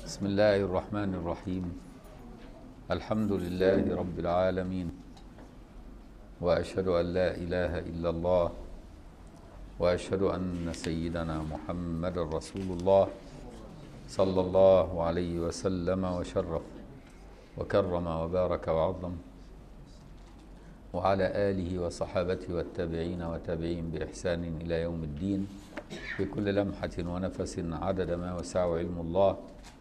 بسم الله الرحمن الرحيم. الحمد لله رب العالمين، وأشهد أن لا إله إلا الله، وأشهد أن سيدنا محمد رسول الله صلى الله عليه وسلم وشرف وكرم وبارك وعظم، وعلى آله وصحابته والتابعين وتابعين بإحسان إلى يوم الدين، في كل لمحة ونفس عدد ما وسع علم الله.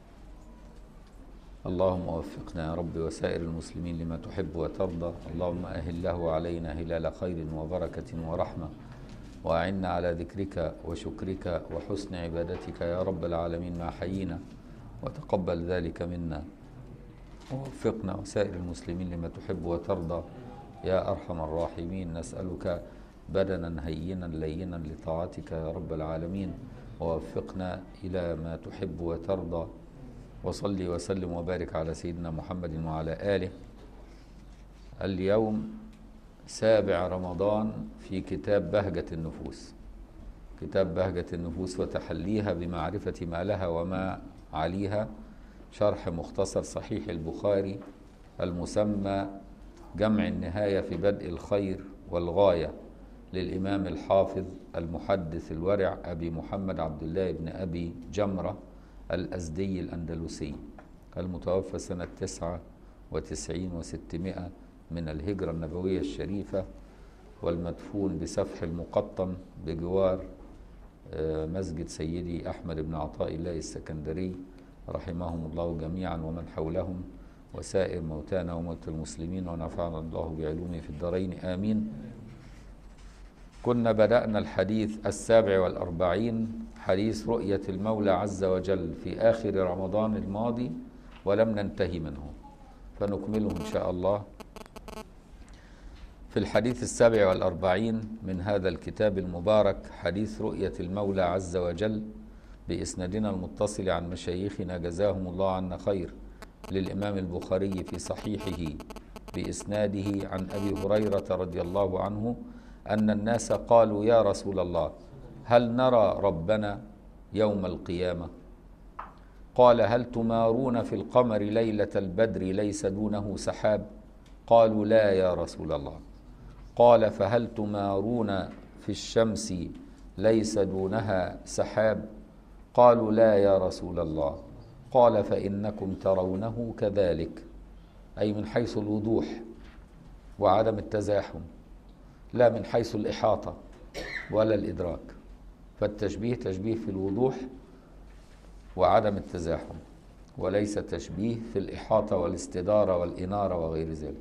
اللهم وفقنا يا رب وسائر المسلمين لما تحب وترضى. اللهم أهله علينا هلال خير وبركة ورحمة، وأعنا على ذكرك وشكرك وحسن عبادتك يا رب العالمين ما حيينا، وتقبل ذلك منا، ووفقنا وسائر المسلمين لما تحب وترضى يا أرحم الراحمين. نسألك بدنا هينا لينا لطاعتك يا رب العالمين، ووفقنا إلى ما تحب وترضى. وصلي وسلم وبارك على سيدنا محمد وعلى آله. اليوم 7 رمضان في كتاب بهجة النفوس، كتاب بهجة النفوس وتحليها بمعرفة ما لها وما عليها، شرح مختصر صحيح البخاري المسمى جمع النهاية في بدء الخير والغاية للإمام الحافظ المحدث الورع أبي محمد عبد الله بن أبي جمرة الأزدي الأندلسي، المتوفى سنة 99 و600 من الهجرة النبوية الشريفة، والمدفون بسفح المقطم بجوار مسجد سيدي أحمد بن عطاء الله السكندري رحمهم الله جميعا ومن حولهم وسائر موتانا وموتى المسلمين، ونفعنا الله بعلومه في الدارين آمين. كنا بدأنا الحديث 47 حديث رؤية المولى عز وجل في آخر رمضان الماضي، ولم ننتهي منه، فنكمله إن شاء الله في الحديث 47 من هذا الكتاب المبارك، حديث رؤية المولى عز وجل، بإسنادنا المتصل عن مشايخنا جزاهم الله عنا خير، للإمام البخاري في صحيحه بإسناده عن أبي هريرة رضي الله عنه أن الناس قالوا يا رسول الله هل نرى ربنا يوم القيامة؟ قال هل تمارون في القمر ليلة البدر ليس دونه سحاب؟ قالوا لا يا رسول الله. قال فهل تمارون في الشمس ليس دونها سحاب؟ قالوا لا يا رسول الله. قال فإنكم ترونه كذلك، أي من حيث الوضوح وعدم التزاحم، لا من حيث الإحاطة ولا الإدراك، فالتشبيه تشبيه في الوضوح وعدم التزاحم، وليس تشبيه في الإحاطة والاستدارة والإنارة وغير ذلك.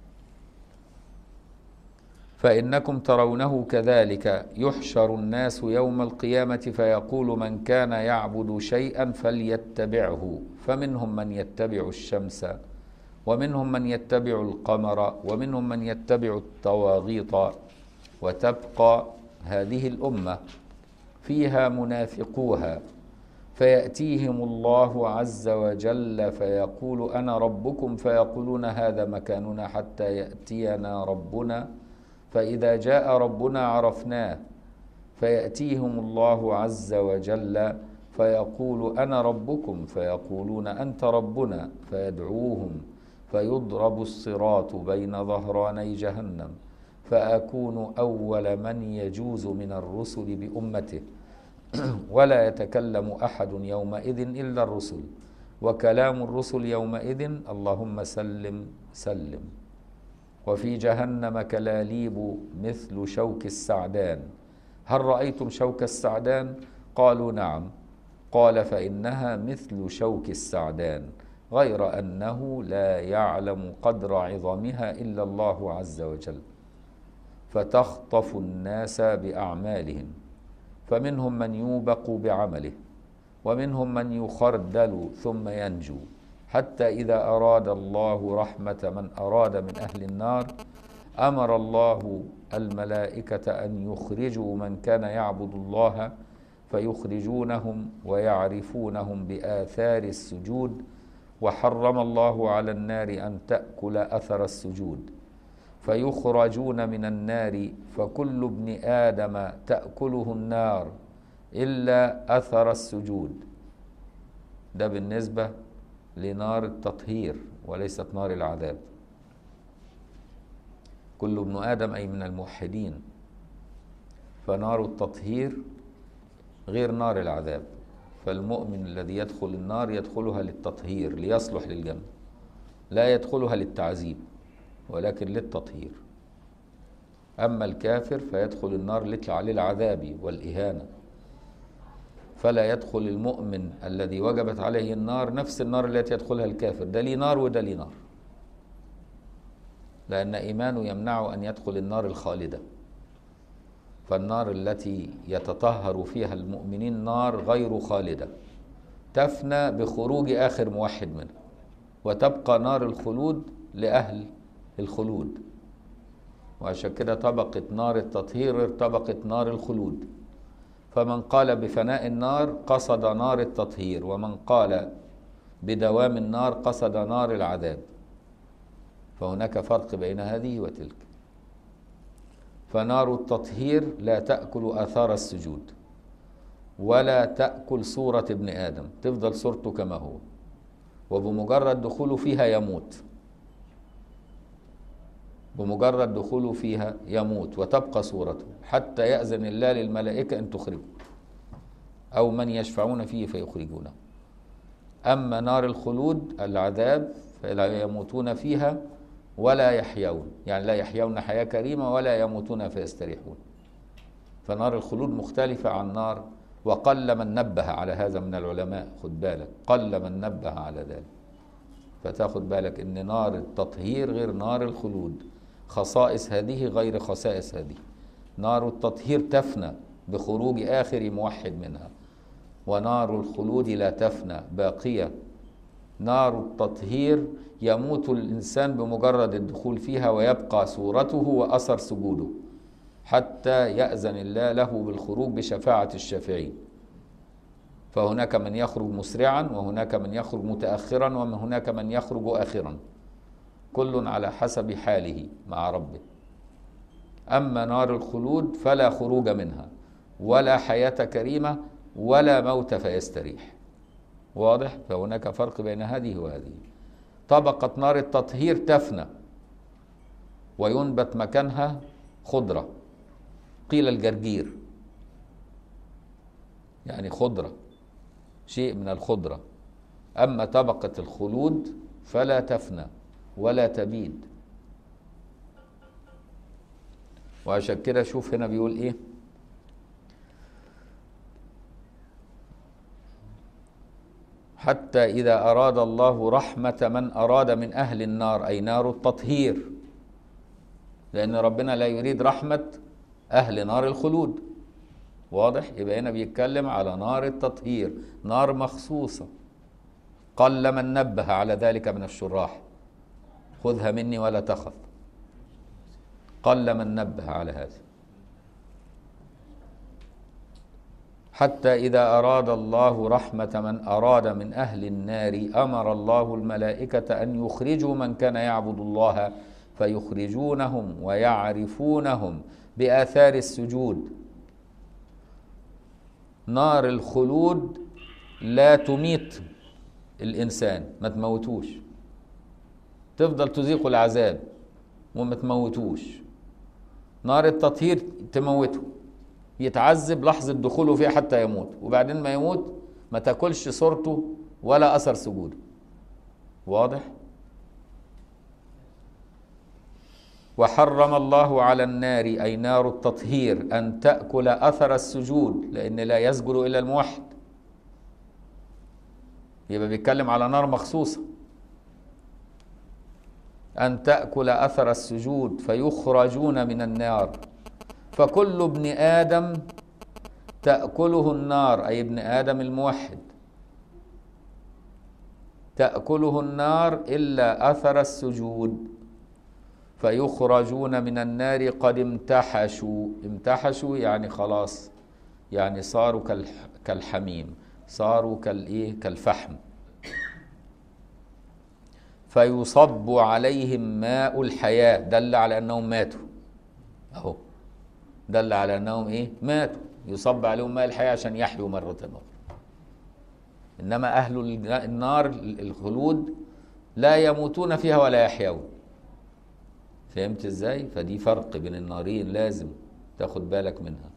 فإنكم ترونه كذلك يحشر الناس يوم القيامة فيقول من كان يعبد شيئا فليتبعه، فمنهم من يتبع الشمس، ومنهم من يتبع القمر، ومنهم من يتبع الطواغيط، وتبقى هذه الأمة فيها منافقوها، فيأتيهم الله عز وجل فيقول أنا ربكم، فيقولون هذا مكاننا حتى يأتينا ربنا، فإذا جاء ربنا عرفناه، فيأتيهم الله عز وجل فيقول أنا ربكم، فيقولون أنت ربنا، فيدعوهم فيضرب الصراط بين ظهراني جهنم، فأكون أول من يجوز من الرسل بأمته، ولا يتكلم أحد يومئذ إلا الرسل، وكلام الرسل يومئذ اللهم سلم سلم. وفي جهنم كلاليب مثل شوك السعدان، هل رأيتم شوك السعدان؟ قالوا نعم. قال فإنها مثل شوك السعدان، غير أنه لا يعلم قدر عظمها إلا الله عز وجل، فتخطف الناس بأعمالهم، فمنهم من يوبق بعمله، ومنهم من يخردل ثم ينجو، حتى إذا أراد الله رحمة من أراد من أهل النار أمر الله الملائكة أن يخرجوا من كان يعبد الله، فيخرجونهم ويعرفونهم بآثار السجود، وحرم الله على النار أن تأكل أثر السجود، فيخرجون من النار فكل ابن آدم تأكله النار إلا أثر السجود، ده بالنسبة لنار التطهير وليست نار العذاب. كل ابن آدم أي من الموحدين، فنار التطهير غير نار العذاب. فالمؤمن الذي يدخل النار يدخلها للتطهير ليصلح للجنة، لا يدخلها للتعذيب ولكن للتطهير. أما الكافر فيدخل النار للعذاب والإهانة، فلا يدخل المؤمن الذي وجبت عليه النار نفس النار التي يدخلها الكافر. ده ليه نار وده ليه نار، لأن إيمانه يمنعه أن يدخل النار الخالدة. فالنار التي يتطهر فيها المؤمنين نار غير خالدة، تفنى بخروج آخر موحد منها، وتبقى نار الخلود لأهل الخلود. وعشان كده طبقة نار التطهير غير طبقة نار الخلود. فمن قال بفناء النار قصد نار التطهير، ومن قال بدوام النار قصد نار العذاب. فهناك فرق بين هذه وتلك. فنار التطهير لا تأكل آثار السجود ولا تأكل صورة ابن آدم، تفضل صورته كما هو، وبمجرد دخوله فيها يموت. بمجرد دخوله فيها يموت وتبقى صورته حتى يأذن الله للملائكة أن تخرجه أو من يشفعون فيه فيخرجونه. أما نار الخلود العذاب فلا يموتون فيها ولا يحيون، يعني لا يحيون حياة كريمة ولا يموتون فيستريحون. فنار الخلود مختلفة عن نار، وقل من نبه على هذا من العلماء، خد بالك، قل من نبه على ذلك. فتاخد بالك ان نار التطهير غير نار الخلود، خصائص هذه غير خصائص هذه. نار التطهير تفنى بخروج آخر موحد منها، ونار الخلود لا تفنى باقية. نار التطهير يموت الإنسان بمجرد الدخول فيها ويبقى صورته وأثر سجوده حتى يأذن الله له بالخروج بشفاعة الشافعين. فهناك من يخرج مسرعا، وهناك من يخرج متأخرا، وهناك من يخرج آخرا، كل على حسب حاله مع ربه. أما نار الخلود فلا خروج منها ولا حياة كريمة ولا موت فيستريح. واضح؟ فهناك فرق بين هذه وهذه. طبقة نار التطهير تفنى وينبت مكانها خضرة، قيل الجرجير، يعني خضرة، شيء من الخضرة. أما طبقة الخلود فلا تفنى ولا تبيد. وعشان كده شوف هنا بيقول إيه: حتى إذا أراد الله رحمة من أراد من أهل النار، أي نار التطهير، لأن ربنا لا يريد رحمة أهل نار الخلود. واضح؟ يبقى هنا بيتكلم على نار التطهير، نار مخصوصة. قل من نبه على ذلك من الشراح، خذها مني ولا تخف. قل من نبه على هذا. حتى إذا أراد الله رحمة من أراد من أهل النار أمر الله الملائكة أن يخرجوا من كان يعبد الله فيخرجونهم ويعرفونهم بآثار السجود. نار الخلود لا تميت الإنسان، ما تموتوش، تفضل تذيق العذاب وما تموتوش. نار التطهير تموته، يتعذب لحظة دخوله فيها حتى يموت، وبعدين ما يموت ما تاكلش صورته ولا أثر سجوده. واضح؟ وحرم الله على النار، أي نار التطهير، أن تأكل أثر السجود، لأن لا يسجد إلا الموحد. يبقى بيتكلم على نار مخصوصة. أن تأكل أثر السجود فيخرجون من النار. فكل ابن آدم تأكله النار، أي ابن آدم الموحد تأكله النار إلا أثر السجود، فيخرجون من النار قد امتحشوا. امتحشوا يعني خلاص، يعني صاروا كالحميم، صاروا كالفحم. فيصب عليهم ماء الحياة، دل على أنهم ماتوا أهو، دل على أنهم ماتوا. يصب عليهم ماء الحياة عشان يحيوا مرة أخرى. إنما أهل النار الخلود لا يموتون فيها ولا يحيون. فهمت إزاي؟ فدي فرق بين النارين لازم تاخد بالك منها.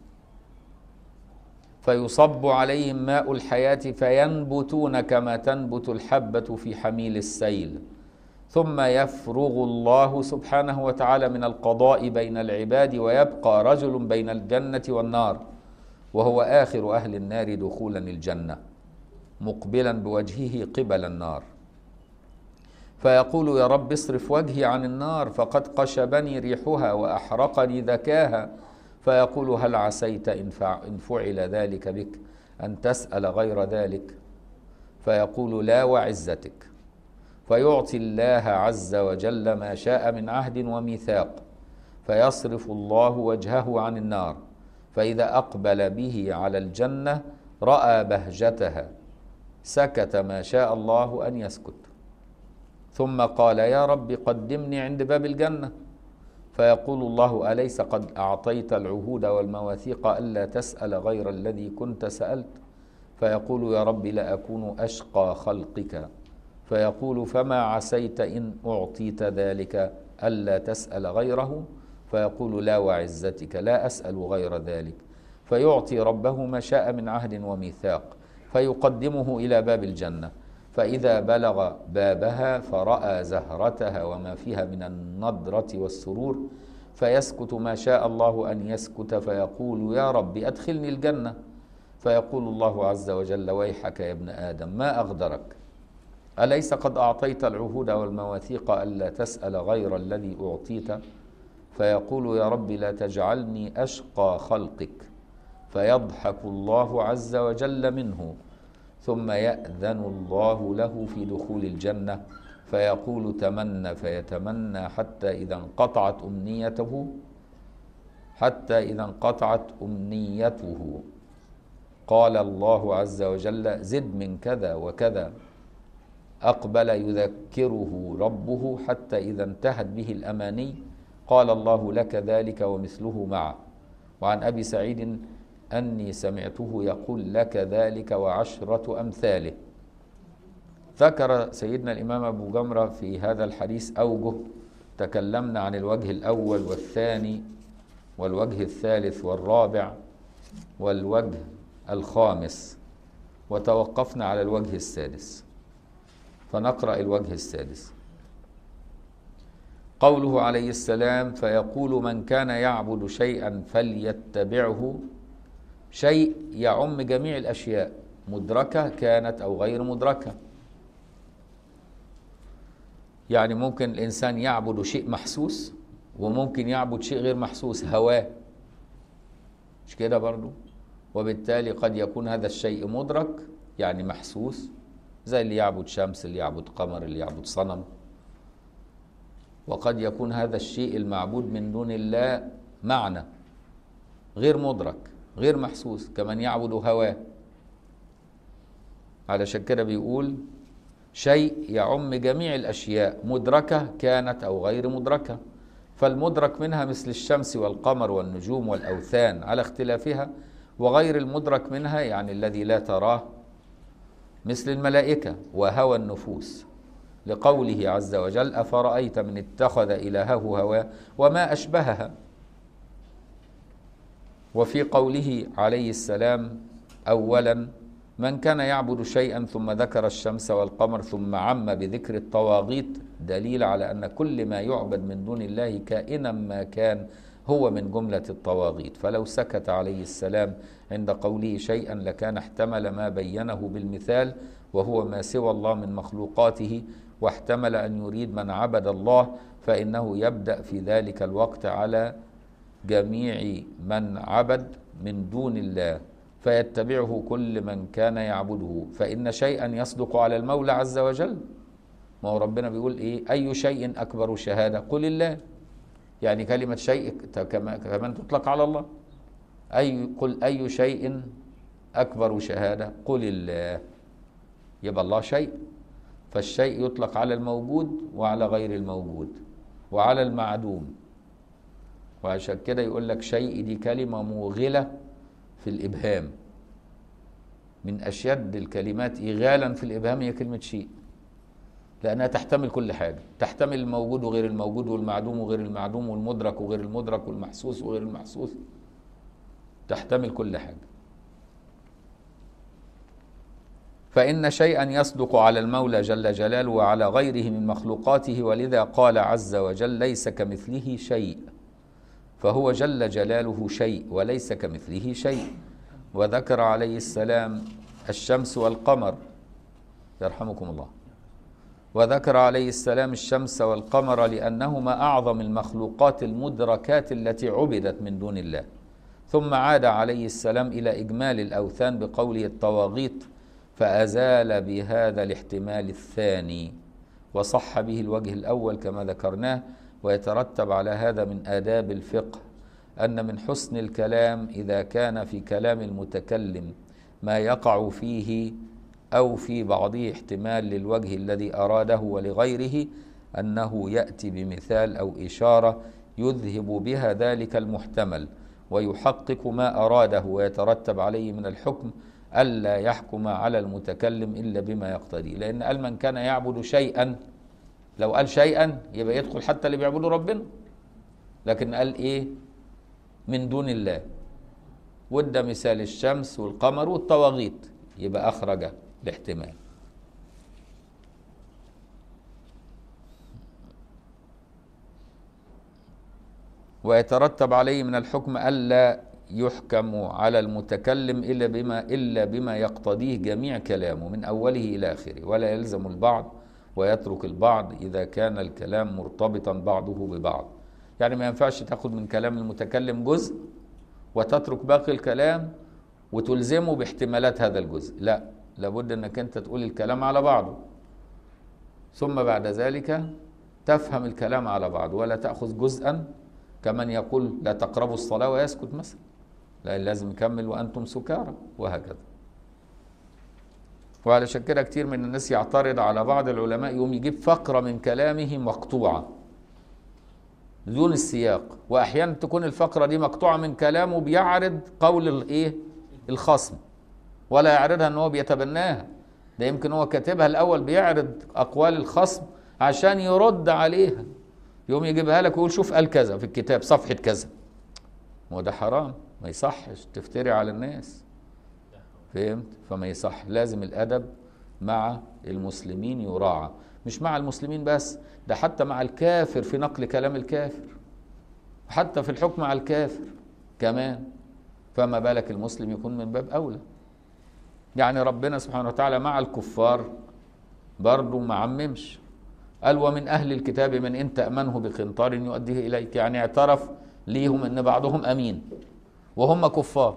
فيصب عليهم ماء الحياة فينبتون كما تنبت الحبة في حميل السيل، ثم يفرغ الله سبحانه وتعالى من القضاء بين العباد، ويبقى رجل بين الجنة والنار وهو آخر أهل النار دخولا الجنة، مقبلا بوجهه قبل النار، فيقول: يا رب اصرف وجهي عن النار فقد قشبني ريحها وأحرقني ذكاها. فيقول: هل عسيت إن فعل ذلك بك أن تسأل غير ذلك؟ فيقول: لا وعزتك. فيعطي الله عز وجل ما شاء من عهد وميثاق، فيصرف الله وجهه عن النار، فإذا أقبل به على الجنة رأى بهجتها، سكت ما شاء الله أن يسكت، ثم قال: يا رب قدمني عند باب الجنة. فيقول الله: أليس قد أعطيت العهود والمواثيق ألا تسأل غير الذي كنت سألت؟ فيقول: يا رب لا أكون أشقى خلقك. فيقول: فما عسيت إن أعطيت ذلك ألا تسأل غيره؟ فيقول: لا وعزتك لا أسأل غير ذلك. فيعطي ربه ما شاء من عهد وميثاق، فيقدمه إلى باب الجنة، فإذا بلغ بابها فرأى زهرتها وما فيها من النضرة والسرور، فيسكت ما شاء الله أن يسكت، فيقول: يا رب أدخلني الجنة. فيقول الله عز وجل: ويحك يا ابن آدم ما أغدرك، أليس قد أعطيت العهود والمواثيق ألا تسأل غير الذي أعطيت؟ فيقول: يا رب لا تجعلني أشقى خلقك. فيضحك الله عز وجل منه، ثم يأذن الله له في دخول الجنة، فيقول: تمنى، فيتمنى حتى إذا انقطعت أمنيته قال الله عز وجل: زد من كذا وكذا. أقبل يذكره ربه حتى إذا انتهت به الأماني قال الله: لك ذلك ومثله معه. وعن أبي سعيد أني سمعته يقول: لك ذلك وعشرة أمثاله. ذكر سيدنا الإمام أبو جمرة في هذا الحديث أوجه، تكلمنا عن الوجه الأول والثاني والوجه الثالث والرابع والوجه الخامس، وتوقفنا على الوجه السادس، فنقرأ الوجه السادس. قوله عليه السلام: فيقول: من كان يعبد شيئا فليتبعه. شيء يعم جميع الأشياء، مدركة كانت أو غير مدركة. يعني ممكن الإنسان يعبد شيء محسوس، وممكن يعبد شيء غير محسوس، هواه، مش كده برضو؟ وبالتالي قد يكون هذا الشيء مدرك يعني محسوس، زي اللي يعبد شمس، اللي يعبد قمر، اللي يعبد صنم. وقد يكون هذا الشيء المعبود من دون الله معنى غير مدرك غير محسوس، كمن يعبد هواه. علشان كده بيقول: شيء يعم جميع الأشياء، مدركة كانت أو غير مدركة. فالمدرك منها مثل الشمس والقمر والنجوم والأوثان على اختلافها، وغير المدرك منها يعني الذي لا تراه مثل الملائكة وهوى النفوس، لقوله عز وجل: أفرأيت من اتخذ إلهه هواه وما أشبهها. وفي قوله عليه السلام أولا: من كان يعبد شيئا، ثم ذكر الشمس والقمر، ثم عم بذكر الطواغيت، دليل على أن كل ما يعبد من دون الله كائنا ما كان هو من جملة الطواغيت. فلو سكت عليه السلام عند قوله شيئا لكان احتمل ما بينه بالمثال، وهو ما سوى الله من مخلوقاته، واحتمل أن يريد من عبد الله، فإنه يبدأ في ذلك الوقت على جميع من عبد من دون الله، فيتبعه كل من كان يعبده. فإن شيئا يصدق على المولى عز وجل، ما هو ربنا بيقول إيه؟ أي شيء أكبر شهادة؟ قل الله. يعني كلمة شيء كمان تطلق على الله. قل أي شيء أكبر شهادة؟ قل الله. يبقى الله شيء، فالشيء يطلق على الموجود وعلى غير الموجود وعلى المعدوم. وعشان كده يقول لك شيء، دي كلمة موغلة في الإبهام، من أشد الكلمات إغالا في الإبهام هي كلمة شيء، لأنها تحتمل كل حاجة، تحتمل الموجود وغير الموجود والمعدوم وغير المعدوم والمدرك وغير المدرك والمحسوس وغير المحسوس، تحتمل كل حاجة. فإن شيئا يصدق على المولى جل جلاله وعلى غيره من مخلوقاته، ولذا قال عز وجل ليس كمثله شيء، فهو جل جلاله شيء وليس كمثله شيء. وذكر عليه السلام الشمس والقمر، يرحمكم الله، وذكر عليه السلام الشمس والقمر لأنهما أعظم المخلوقات المدركات التي عبدت من دون الله. ثم عاد عليه السلام إلى إجمال الأوثان بقوله الطواغيت، فأزال بهذا الاحتمال الثاني وصح به الوجه الأول كما ذكرناه. ويترتب على هذا من آداب الفقه أن من حسن الكلام إذا كان في كلام المتكلم ما يقع فيه أو في بعضه احتمال للوجه الذي أراده ولغيره، أنه يأتي بمثال أو إشارة يذهب بها ذلك المحتمل ويحقق ما أراده، ويترتب عليه من الحكم ألا يحكم على المتكلم إلا بما يقتضي. لأن قال من كان يعبد شيئا، لو قال شيئا يبقى يدخل حتى اللي بيعبدوا ربنا، لكن قال إيه؟ من دون الله، وده مثال الشمس والقمر والطواغيت، يبقى أخرج الاحتمال. ويترتب عليه من الحكم ألا يحكم على المتكلم إلا بما يقتضيه جميع كلامه من أوله إلى آخره، ولا يلزم البعض ويترك البعض إذا كان الكلام مرتبطا بعضه ببعض. يعني ما ينفعش تاخد من كلام المتكلم جزء وتترك باقي الكلام وتلزمه باحتمالات هذا الجزء، لا، لابد أنك أنت تقول الكلام على بعضه، ثم بعد ذلك تفهم الكلام على بعضه، ولا تأخذ جزءا كمن يقول لا تقربوا الصلاة ويسكت مثلا، لا، لازم يكمل وأنتم سكارى، وهكذا. وعلشان كده كتير من الناس يعترض على بعض العلماء، يقوم يجيب فقرة من كلامه مقطوعة دون السياق، وأحيانا تكون الفقرة دي مقطوعة من كلامه بيعرض قول الإيه؟ الخصم، ولا يعرضها أنه بيتبناها، ده يمكن هو كاتبها الأول بيعرض أقوال الخصم عشان يرد عليها، يقوم يجيبها لك ويقول شوف قال كذا في الكتاب صفحة كذا، وده حرام، ما يصحش تفتري على الناس، فهمت؟ فما يصح، لازم الأدب مع المسلمين يراعى، مش مع المسلمين بس، ده حتى مع الكافر في نقل كلام الكافر، حتى في الحكم على الكافر كمان، فما بالك المسلم يكون من باب أولى. يعني ربنا سبحانه وتعالى مع الكفار برضه ما عممش، قال ومن أهل الكتاب من إن تأمنه بقنطار يؤديه إليك، يعني اعترف ليهم أن بعضهم أمين وهم كفار،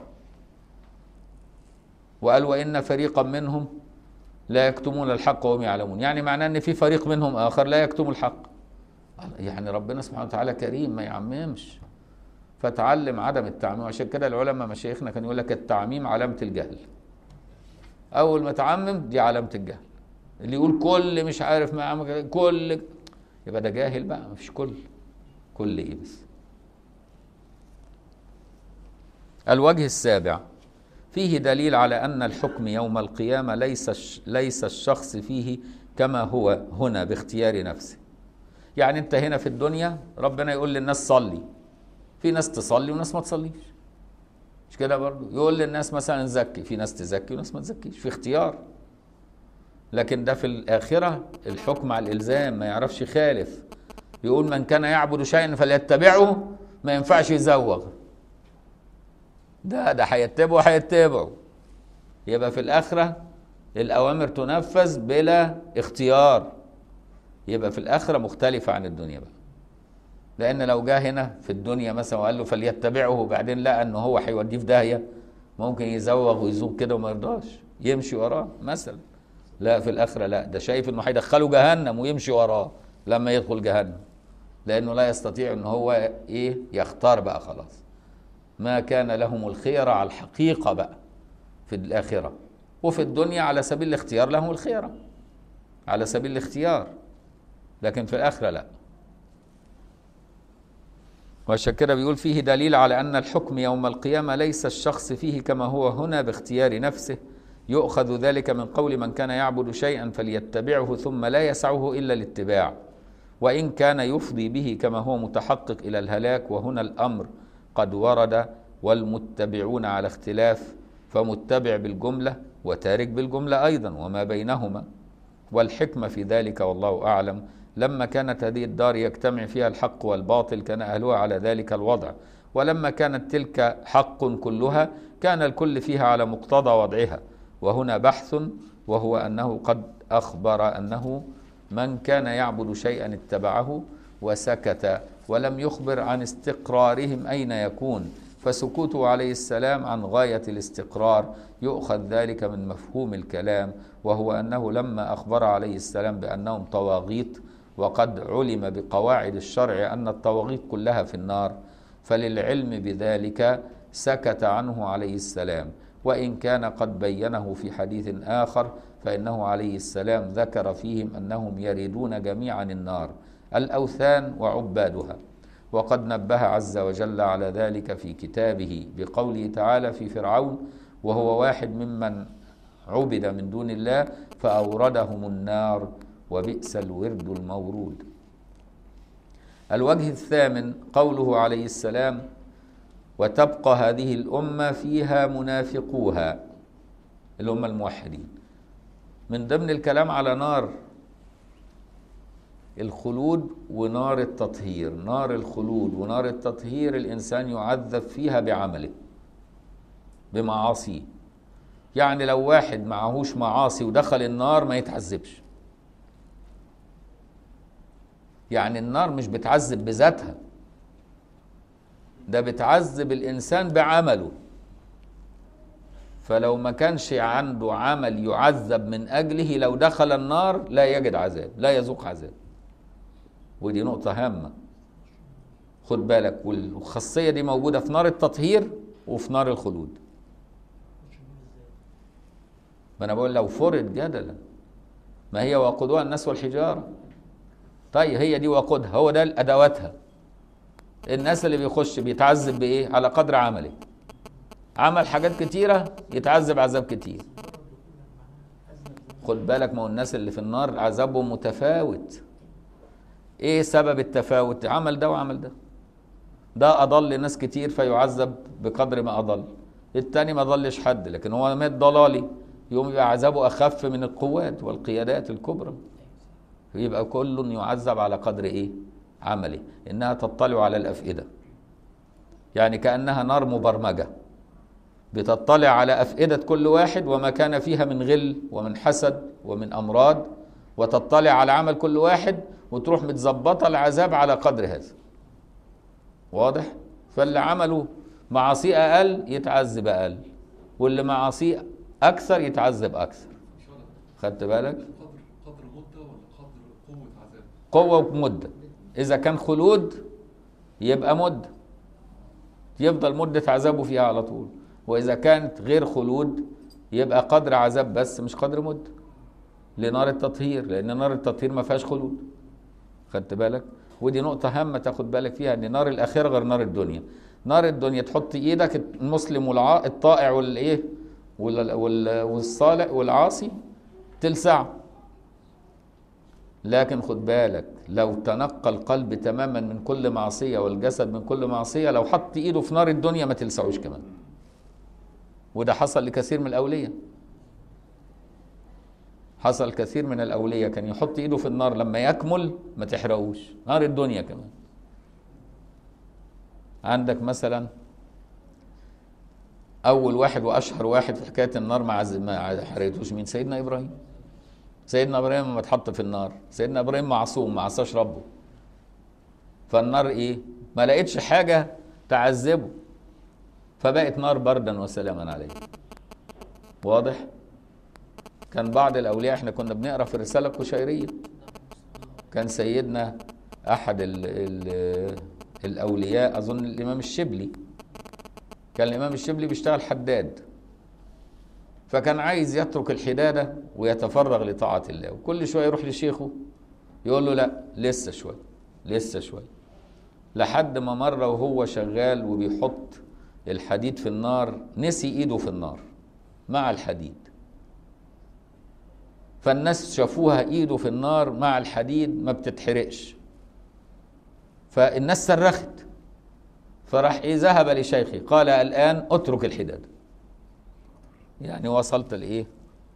وقال وإن فريقا منهم لا يكتمون الحق وهم يعلمون، يعني معناه أن في فريق منهم آخر لا يكتم الحق. يعني ربنا سبحانه وتعالى كريم ما يعممش، فتعلم عدم التعميم. عشان كده العلماء مشايخنا كانوا يقول لك التعميم علامة الجهل، أول ما تعمم دي علامة الجهل، اللي يقول كل مش عارف ما عمل كل يبقى ده جاهل بقى، مفيش كل إيه بس. الوجه السابع فيه دليل على أن الحكم يوم القيامة ليس الشخص فيه كما هو هنا باختيار نفسه. يعني أنت هنا في الدنيا ربنا يقول للناس صلي، في ناس تصلي وناس ما تصليش، مش كده برضو؟ يقول للناس مثلا زكي، في ناس تزكي وناس ما تزكيش، في اختيار. لكن ده في الآخرة الحكم على الإلزام، ما يعرفش يخالف، يقول من كان يعبد شيئا فليتبعه، ما ينفعش يزوغ، ده هيتبعه. يبقى في الآخرة الأوامر تنفذ بلا اختيار، يبقى في الآخرة مختلفة عن الدنيا بقى. لأن لو جاء هنا في الدنيا مثلا وقال له فليتبعه، وبعدين لقى أنه هو هيوديه في داهية، ممكن يزوغ ويزوغ كده وما يرضاش يمشي وراه مثلا. لا، في الآخرة لا، ده شايف أنه هيدخله جهنم ويمشي وراه لما يدخل جهنم، لأنه لا يستطيع أنه هو يختار بقى خلاص. ما كان لهم الخيرة على الحقيقة بقى في الآخرة، وفي الدنيا على سبيل الاختيار لهم الخيرة على سبيل الاختيار، لكن في الآخرة لا. وعشان كده بيقول فيه دليل على أن الحكم يوم القيامة ليس الشخص فيه كما هو هنا باختيار نفسه، يؤخذ ذلك من قول من كان يعبد شيئا فليتبعه ثم لا يسعه إلا الاتباع، وإن كان يفضي به كما هو متحقق إلى الهلاك. وهنا الأمر قد ورد والمتبعون على اختلاف، فمتبع بالجملة وتارك بالجملة أيضا وما بينهما. والحكمة في ذلك والله أعلم، لما كانت هذه الدار يجتمع فيها الحق والباطل كان أهلها على ذلك الوضع، ولما كانت تلك حق كلها كان الكل فيها على مقتضى وضعها. وهنا بحث، وهو أنه قد أخبر أنه من كان يعبد شيئا اتبعه وسكت، ولم يخبر عن استقرارهم أين يكون، فسكوته عليه السلام عن غاية الاستقرار يؤخذ ذلك من مفهوم الكلام، وهو أنه لما أخبر عليه السلام بأنهم طواغيت، وقد علم بقواعد الشرع أن الطواغيت كلها في النار، فللعلم بذلك سكت عنه عليه السلام. وإن كان قد بينه في حديث آخر فإنه عليه السلام ذكر فيهم أنهم يردون جميعا النار، الأوثان وعبادها. وقد نبه عز وجل على ذلك في كتابه بقوله تعالى في فرعون، وهو واحد ممن عبد من دون الله، فأوردهم النار وبئس الورد المورود. الوجه الثامن قوله عليه السلام: وتبقى هذه الأمة فيها منافقوها، الأمة الموحدين. من ضمن الكلام على نار الخلود ونار التطهير. نار الخلود ونار التطهير الإنسان يعذب فيها بعمله بمعاصيه. يعني لو واحد معهوش معاصي ودخل النار ما يتعذبش. يعني النار مش بتعذب بذاتها، ده بتعذب الإنسان بعمله. فلو ما كانش عنده عمل يعذب من أجله لو دخل النار لا يجد عذاب، لا يذوق عذاب. ودي نقطة هامة، خد بالك. والخاصية دي موجودة في نار التطهير وفي نار الخلود. ما أنا بقول لو فرض جدلا، ما هي وقودها الناس والحجارة. طيب هي دي وقودها، هو ده أدواتها. الناس اللي بيخش بيتعذب بإيه؟ على قدر عمله. عمل حاجات كتيرة يتعذب عذاب كتير. خد بالك، ما هو الناس اللي في النار عذابهم متفاوت. ايه سبب التفاوت؟ عمل ده وعمل ده. ده اضل ناس كتير فيعذب بقدر ما اضل، التاني ما ضلش حد لكن هو مات ضلالي، يوم يبقى عذابه اخف من القوات والقيادات الكبرى. يبقى كل يعذب على قدر ايه؟ عمله. انها تطلع على الافئده، يعني كانها نار مبرمجه بتطلع على افئده كل واحد وما كان فيها من غل ومن حسد ومن امراض، وتطلع على عمل كل واحد وتروح متظبطه العذاب على قدر هذا. واضح؟ فاللي عمله معاصي اقل يتعذب اقل، واللي معاصي اكثر يتعذب اكثر. خدت بالك؟ قدر مده ولا قدر قوه عذاب؟ قوه ومده. اذا كان خلود يبقى مده، يفضل مده عذابه فيها على طول. واذا كانت غير خلود يبقى قدر عذاب بس مش قدر مده، لنار التطهير، لان نار التطهير ما فيهاش خلود. خدت بالك؟ ودي نقطة هامة تاخد بالك فيها، ان نار الآخرة غير نار الدنيا. نار الدنيا تحط ايدك المسلم الطائع والايه والصالح والعاصي تلسع، لكن خد بالك لو تنقى القلب تماما من كل معصية والجسد من كل معصية، لو حط ايده في نار الدنيا ما تلسعوش كمان. وده حصل لكثير من الأولياء. حصل كثير من الأولياء كان يحط إيده في النار لما يكمل ما تحرقوش، نار الدنيا كمان. عندك مثلا أول واحد وأشهر واحد في حكاية النار ما حرقتوش مين؟ سيدنا إبراهيم. سيدنا إبراهيم لما اتحط في النار، سيدنا إبراهيم معصوم ما عصاش ربه، فالنار إيه؟ ما لقيتش حاجة تعذبه، فبقت نار بردا وسلاما عليه. واضح؟ كان بعض الأولياء، احنا كنا بنقرأ في الرسالة القشيرية، كان سيدنا أحد الأولياء أظن الإمام الشبلي، كان الإمام الشبلي بيشتغل حداد، فكان عايز يترك الحدادة ويتفرغ لطاعة الله، وكل شوية يروح لشيخه يقول له لا لسه شوية لسه شوية، لحد ما مرة وهو شغال وبيحط الحديد في النار نسي إيده في النار مع الحديد، فالناس شافوها ايده في النار مع الحديد ما بتتحرقش، فالناس صرخت، فراح ذهب لشيخه قال الآن اترك الحداد. يعني وصلت لايه؟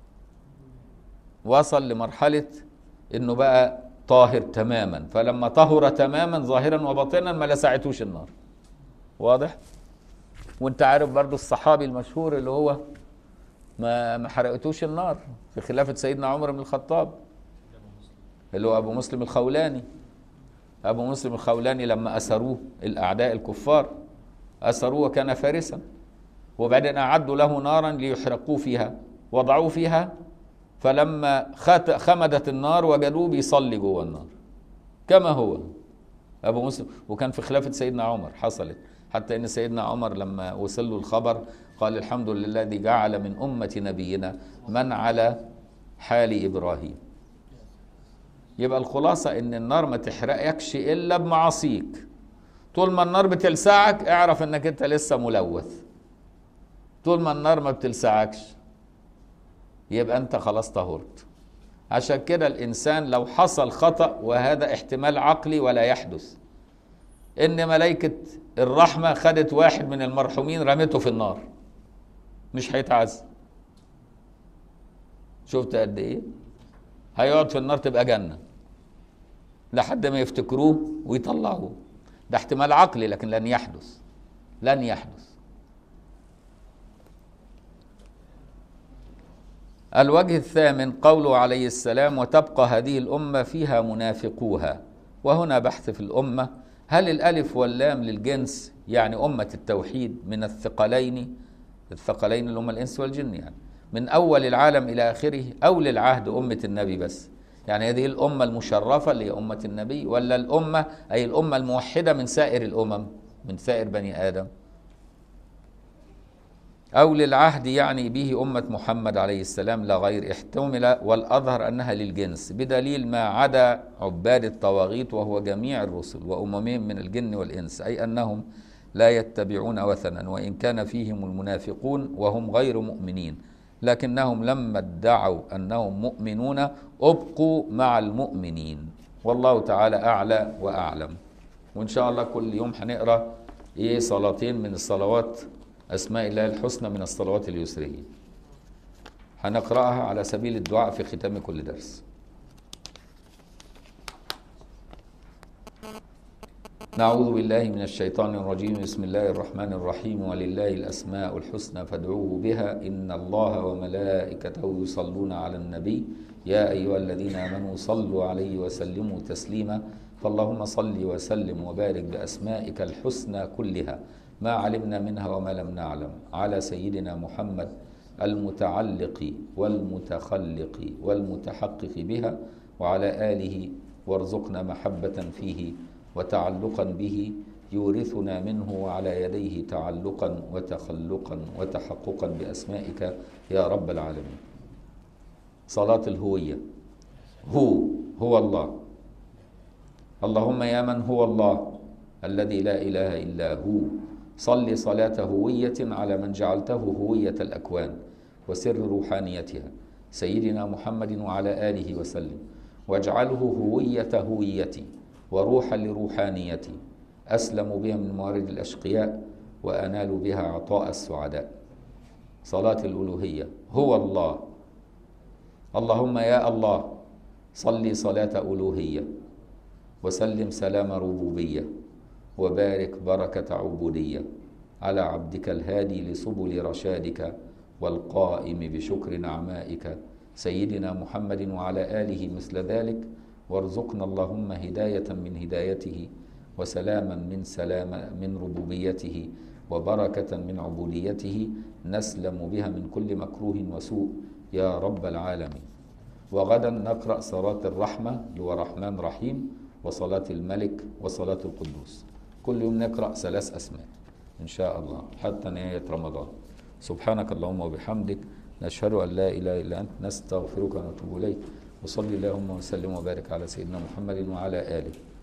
وصل لمرحلة انه بقى طاهر تماما، فلما طهر تماما ظاهرا وباطنا ما لسعتوش النار. واضح؟ وانت عارف برضو الصحابي المشهور اللي هو ما حرقتوش النار في خلافة سيدنا عمر بن الخطاب، اللي هو ابو مسلم الخولاني. ابو مسلم الخولاني لما اسروه الاعداء الكفار، اسروه وكان فارسا، وبعدين اعدوا له نارا ليحرقوه فيها، وضعوه فيها، فلما خمدت النار وجدوه بيصلي جوه النار كما هو ابو مسلم. وكان في خلافة سيدنا عمر حصلت، حتى ان سيدنا عمر لما وصل له الخبر قال الحمد لله الذي جعل من امة نبينا من على حال ابراهيم. يبقى الخلاصة ان النار ما تحرقكش الا بمعاصيك. طول ما النار بتلسعك اعرف انك انت لسه ملوث. طول ما النار ما بتلسعكش يبقى انت خلاص طهرت. عشان كده الانسان لو حصل خطأ، وهذا احتمال عقلي ولا يحدث، ان ملائكة الرحمة خدت واحد من المرحومين رمته في النار، مش هيتعذب. شفت قد ايه؟ هيقعد في النار تبقى جنة لحد ما يفتكروه ويطلعوه. ده احتمال عقلي لكن لن يحدث، لن يحدث. الوجه الثامن قوله عليه السلام وتبقى هذه الأمة فيها منافقوها. وهنا بحث في الأمة، هل الألف واللام للجنس يعني أمة التوحيد من الثقلين اللي هم الإنس والجن، يعني من أول العالم إلى آخره، أو للعهد أمة النبي بس؟ يعني هذه الأمة المشرفة اللي هي أمة النبي، ولا الأمة أي الأمة الموحدة من سائر الأمم، من سائر بني آدم؟ أو للعهد يعني به أمة محمد عليه السلام لا غير، احتمل، والأظهر أنها للجنس بدليل ما عدا عباد الطواغيت وهو جميع الرسل وأممهم من الجن والإنس، أي أنهم لا يتبعون وثنا، وإن كان فيهم المنافقون وهم غير مؤمنين، لكنهم لما ادعوا أنهم مؤمنون أبقوا مع المؤمنين. والله تعالى أعلى وأعلم. وإن شاء الله كل يوم هنقرأ صلاتين من الصلوات أسماء الله الحسنى من الصلوات اليسرية، هنقرأها على سبيل الدعاء في ختام كل درس. نعوذ بالله من الشيطان الرجيم. بسم الله الرحمن الرحيم. ولله الأسماء الحسنى فادعوه بها إن الله وملائكته يصلون على النبي يا أيها الذين آمنوا صلوا عليه وسلموا تسليما. فاللهم صل وسلم وبارك بأسمائك الحسنى كلها ما علمنا منها وما لم نعلم على سيدنا محمد المتعلق والمتخلق والمتحقق بها وعلى آله، وارزقنا محبة فيه وتعلقا به يورثنا منه وعلى يديه تعلقا وتخلقا وتحققا بأسمائك يا رب العالمين. صلاة الهوية. هو الله. اللهم يا من هو الله الذي لا إله إلا هو، صل صلاة هوية على من جعلته هوية الأكوان وسر روحانيتها سيدنا محمد وعلى آله وسلم، واجعله هوية هويتي وروحا لروحانيتي أسلم بها من موارد الأشقياء وأنال بها عطاء السعداء. صلاة الألوهية. هو الله. اللهم يا الله صل صلاة ألوهية وسلم سلام ربوبية وبارك بركة عبودية على عبدك الهادي لسبل رشادك والقائم بشكر نعمائك سيدنا محمد وعلى آله مثل ذلك، وارزقنا اللهم هداية من هدايته وسلاما من ربوبيته وبركة من عبوديته نسلم بها من كل مكروه وسوء يا رب العالمين. وغدا نقرأ صلاة الرحمة اللي هو رحمن رحيم، وصلاة الملك، وصلاة القدوس. كل يوم نقرأ 3 أسماء إن شاء الله حتى نهاية رمضان. سبحانك اللهم وبحمدك نشهد أن لا إله إلا أنت نستغفرك ونتوب إليك. وصلي اللهم وسلم وبارك على سيدنا محمد وعلى آله.